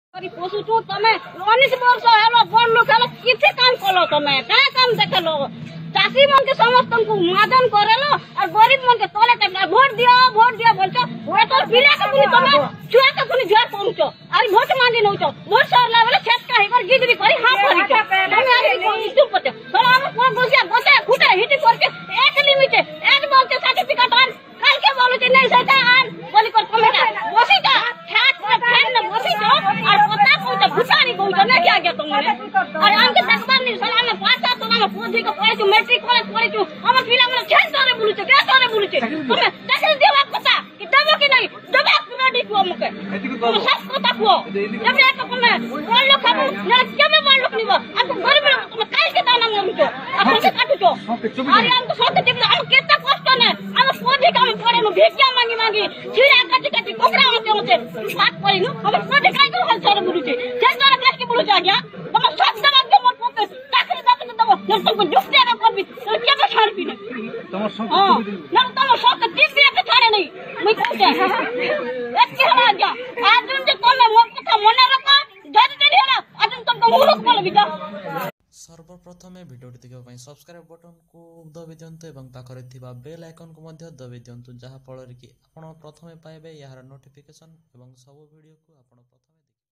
पोसुछु तमे 19 वर्ष हेलो बड़ लोक हेलो किथे काम कलो तमे का काम देखलो चासी मन के समस्त को मादन करेलो और गरीब मन के तले तले वोट दियो बोलछो वोटर बिना के पुनी तमे छुआ के पुनी घर पहुंचो और वोट मांगे नउचो वोट सरला वाला छेक का हेकर गिदरी करी हां करिछो तमे आरे चुप पते तो हम को बोसिया बते खुटे हिटी करके एक लिमिट एक बोलते सर्टिफिकेट आन कल के बोलू जे नहीं सता आन बोली कर तमे बसी जा ठाक से फैन न बसी जा और पता को भुटानी को तो नहीं क्या तुमने और हमके तकबर नहीं साला में पाता तो हम पोधी को पढ़े मैट्रिक कॉलेज पढ़े छु हम पिला में छन तोरे बोलू छे क्या तोरे बोलू छे तुम तकल देवा पता कि दबो कि नहीं दबा रेडी को हमके तुम सब पता को जब एक कोने बोल लो खाबो ना केबे बोल लो निबो अब गरीब लोग तुम काल के दाना में मुचो अब से काटू छो अरे हम तो सोते टिक हम केता कष्ट ने हम पोधी काम पढ़े में भिक्षा मांगी छिया काटी कपड़ा होते बात करी नु हम पोधी काई को हल तोरे बोलू छे छन तोरे प्लस के बोलू जा गया तुम सब दबा के मोर पोते ताकरी दबा दबो जब तुमको दुख देगा कभी तो क्या का छाड़ पीने तुम सब ना तुम सब ठीक दे के छाड़े नहीं मैं कहते एक के हला गया आज जो तुम मोर कथा मने रखो जज दे हेला आज तुमको मूर्ख बोल बिजा सर्वप्रथमे भिडियोटी देखा सब्सक्राइब बटन को दबी दिंतु और पाखरे थिबा बेल आइकन को दबी दिंतु जहाँ फल कि आपण प्रथमे पाइबे यार नोटिफिकेशन और सब वीडियो को आपण प्रथम